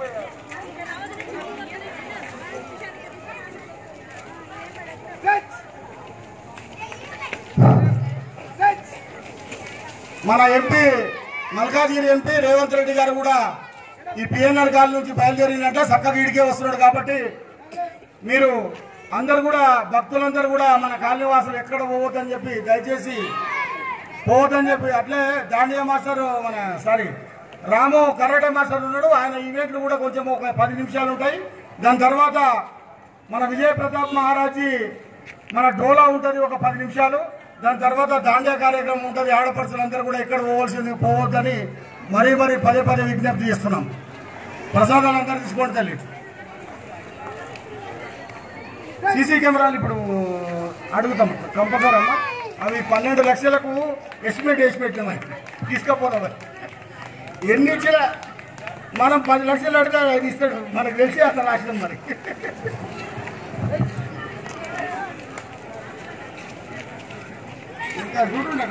మన MP Malkajgiri MP Revanth Reddy గారు కూడా ఈ పిఎన్ఆర్ కాలనీ నుంచి బయలుదేరినట్ట చక్కగా ఇడికే వస్తున్నాడు కాబట్టి మీరు అందరు కూడా భక్తులందరూ కూడా మన కాలనీ వాసులు ఎక్కడ పోవద్దని చెప్పి దయచేసి పోవద్దని చెప్పి అట్లే dandiya master Ramu karate master ఉన్నాడు. ఆయన ఈవెంట్లు కూడా కొంచెం ఒక 10 నిమిషాలు ఉంటాయి. దాని తర్వాత మన విజయ్ ప్రతాప్ మహారాజీ మన డోలా ఉంటుంది ఒక 10 నిమిషాలు. దాని తర్వాత దాండియా కార్యక్రమం ఉంటుంది. ఆడపడుచులందరూ కూడా ఎక్కడ పోవద్దని మరీ పదే విజ్ఞప్తి చేస్తున్నాం. ప్రసాదాలు అందరూ తీసుకోండి తల్లి. సీసీ కెమెరాలు ఇప్పుడు అడుగుతాం కంపల్సరీ అమ్మా. అవి 12 లక్షలకు ఎస్టిమేట్ వేసి పెట్టినామని తీసుకపోదాం. ఎన్ని ఇచ్చినా మనం 10 లక్షలు అడితే 5 ఇస్తాడు. మనకు తెలిసి అసలు రాసినాం మరి. ఇంకా చూడండి.